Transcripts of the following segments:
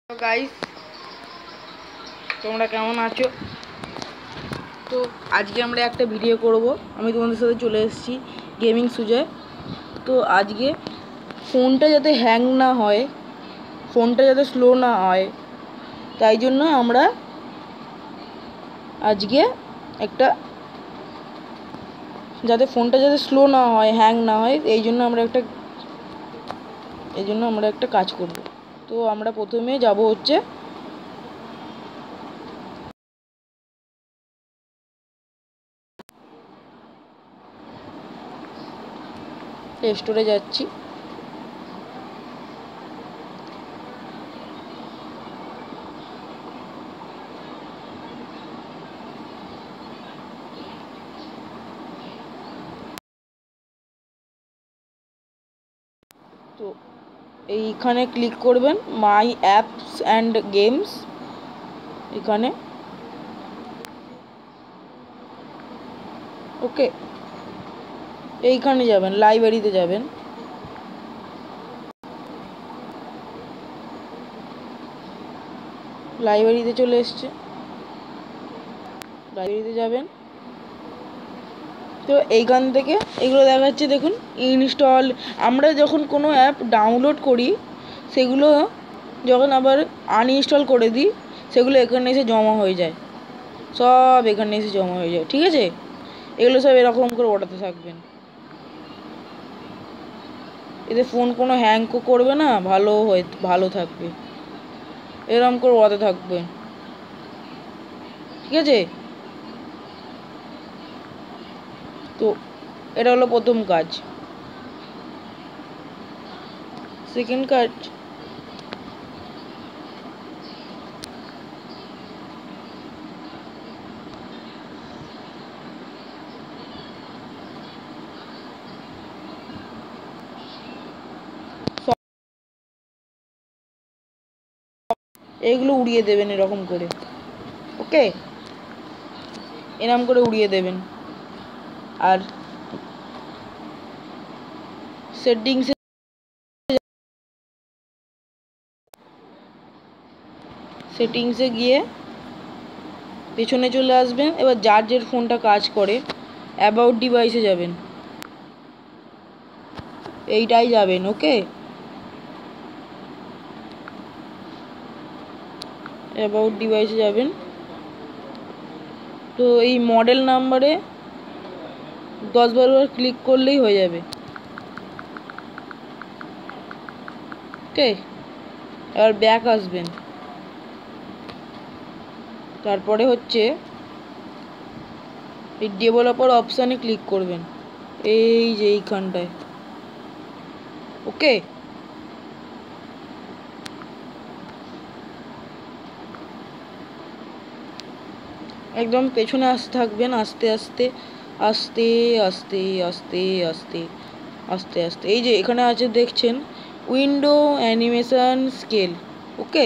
তো গাইস, তোমরা কেমন আছো? তো আজকে আমরা একটা ভিডিও করব। আমি তোমাদের সাথে চলে এসেছি গেমিং সুজয়। তো আজকে ফোনটা যাতে হ্যাং না হয়, ফোনটা যাতে স্লো না হয়, তাই জন্য আমরা আজকে একটা যাতে ফোনটা যাতে স্লো না হয়, হ্যাং না হয়, এই জন্য আমরা একটা কাজ করব। তো আমরা প্রথমে যাব হচ্ছে প্লে স্টোরে যাচ্ছি। তো এইখানে ক্লিক করবেন মাই অ্যাপস অ্যান্ড গেমস। এখানে ওকে, এইখানে যাবেন, লাইব্রেরিতে যাবেন। লাইব্রেরিতে চলে এসছে, লাইব্রেরিতে যাবেন। তো এইখান থেকে এগুলো দেখাচ্ছে, দেখুন ইনস্টল। আমরা যখন কোনো অ্যাপ ডাউনলোড করি, সেগুলো যখন আবার আনইনস্টল করে দিই, সেগুলো এখানে এসে জমা হয়ে যায়, সব এখানে এসে জমা হয়ে যায়। ঠিক আছে, এগুলো সব এরকম করে ওঠাতে থাকবেন। এতে ফোন কোনো হ্যাং করবে না, ভালো থাকবে। এরকম করে ওঠাতে থাকবেন, ঠিক আছে? তো এটা হলো প্রথম কাজ। সেকেন্ড কাজ, এইগুলো উড়িয়ে দেবেন এরকম করে। ওকে, এরকম করে উড়িয়ে দেবেন। আর সেটিংসে গিয়ে পেছনে চলে আসবেন। এবার যার ফোনটা কাজ করে অ্যাবাউট ডিভাইসে যাবেন, এইটাই যাবেন। ওকে, অ্যাবাউট ডিভাইসে যাবেন। তো এই মডেল নাম্বারে 10-12 বার ক্লিক করলেই হয়ে যাবে। ওকে, এবার ব্যাক আসবেন। তারপরে হচ্ছে এই ডেভেলপার অপশানে ক্লিক করবেন, এই যে এইখানটায়। ওকে, একদম পেছনে আসতে থাকবেন, আস্তে আস্তে আস্তে আস্তে আস্তে আস্তে আস্তে আস্তে। এই যে এখানে আছে দেখছেন, উইন্ডো অ্যানিমেশন স্কেল। ওকে,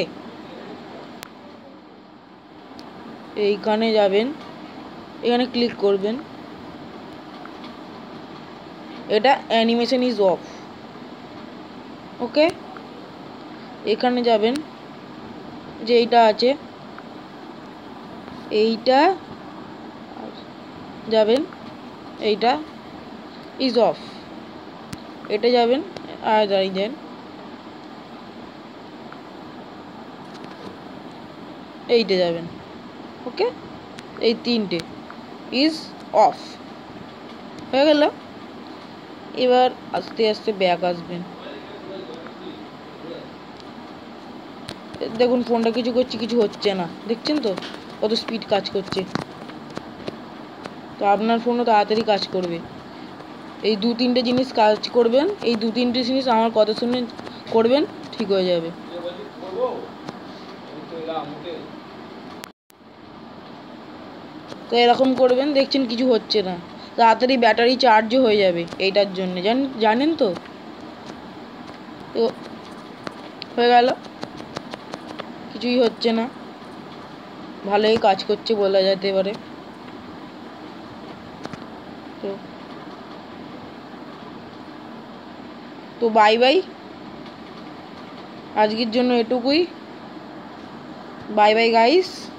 এইখানে যাবেন, এখানে ক্লিক করবেন। এটা অ্যানিমেশন ইজ অফ। ওকে, এখানে যাবেন, যে এইটা আছে, এইটা যাবেন, এইটা ইজ অফ, এটা যাবেন। আর দাঁড়িয়ে যান, এইটা যাবেন। ওকে, এই তিনটে ইজ অফ হয়ে গেল। এবার আস্তে আস্তে ব্যাক আসবেন। দেখুন ফোনটা কিছু করছে, কিছু হচ্ছে না, দেখছেন তো কত স্পিড কাজ করছে। তো আপনার ফোনও তাড়াতাড়ি কাজ করবে। এই 2-3টে জিনিস কাজ করবেন, এই 2-3টে জিনিস আমার কথা শুনে করবেন, ঠিক হয়ে যাবে। তো এরকম করবেন, দেখছেন কিছু হচ্ছে না, তাড়াতাড়ি ব্যাটারি চার্জও হয়ে যাবে এইটার জন্য, জানেন তো। তো হয়ে গেল, কিছুই হচ্ছে না, ভালোই কাজ করছে বলা যেতে পারে। তো বাই বাই, আজকের জন্য এটুকুই। Bye bye guys.